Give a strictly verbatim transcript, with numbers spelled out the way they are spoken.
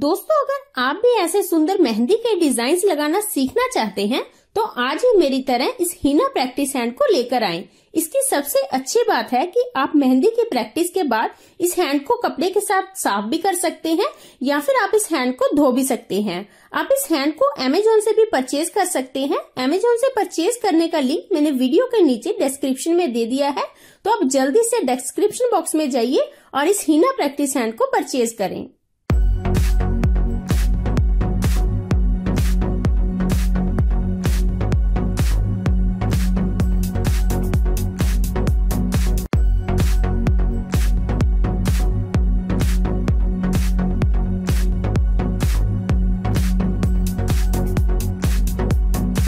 दोस्तों, अगर आप भी ऐसे सुंदर मेहंदी के डिजाइन लगाना सीखना चाहते हैं तो आज ही मेरी तरह इस हीना प्रैक्टिस हैंड को लेकर आएं। इसकी सबसे अच्छी बात है कि आप मेहंदी की प्रैक्टिस के बाद इस हैंड को कपड़े के साथ साफ भी कर सकते हैं या फिर आप इस हैंड को धो भी सकते हैं। आप इस हैंड को अमेजोन से भी परचेज कर सकते हैं। अमेजोन से परचेज करने का लिंक मैंने वीडियो के नीचे डिस्क्रिप्शन में दे दिया है, तो आप जल्दी से डिस्क्रिप्शन बॉक्स में जाइए और इस हीना प्रैक्टिस हैंड को परचेज करें।